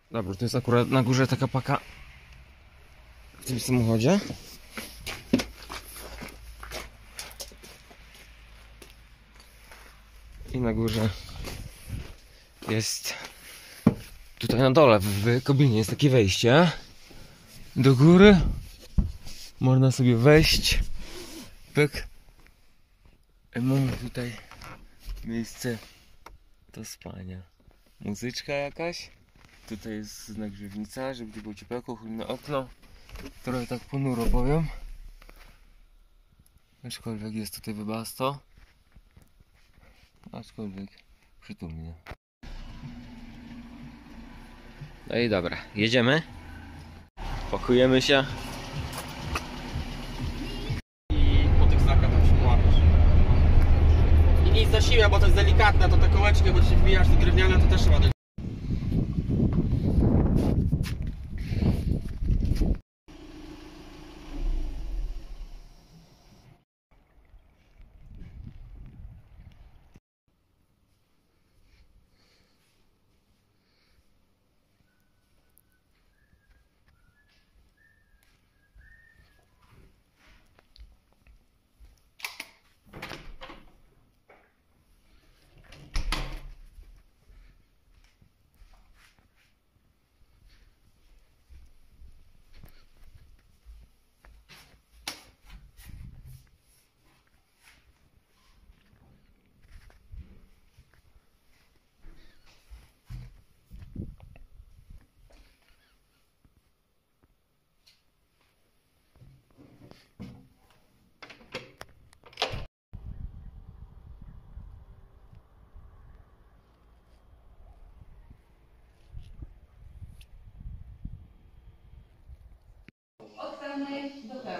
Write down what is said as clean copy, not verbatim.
Dobra, to jest akurat na górze taka paka w tym samochodzie. I na górze jest, tutaj na dole w kabinie jest takie wejście do góry. Można sobie wejść. Pyk. I mamy tutaj miejsce do spania. Muzyczka jakaś. Tutaj jest nagrzewnica, żeby nie było ciepełko, chłodne okno. Trochę tak ponuro powiem. Aczkolwiek jest tutaj wybasto. Aczkolwiek przytulnie. No i dobra, jedziemy. Pakujemy się. I po tych znakach tam się łapiesz. I nic za siłę, bo to jest delikatne, to te kołeczki, bo się wbijasz, te drewniane, to też trzeba delikatnie. Od pełnej do pełnej.